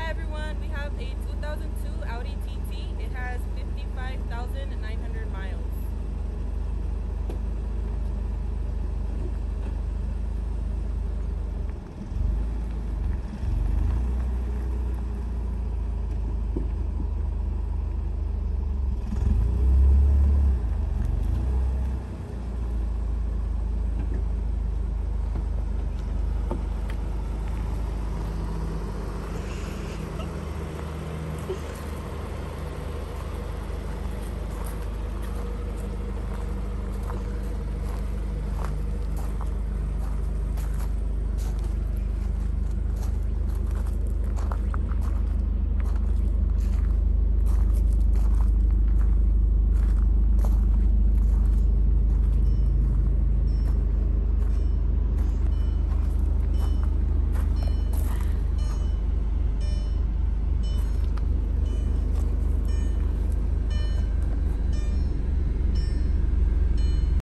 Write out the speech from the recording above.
Hi everyone, we have a 2002 Audi TT. It has 55,900 miles.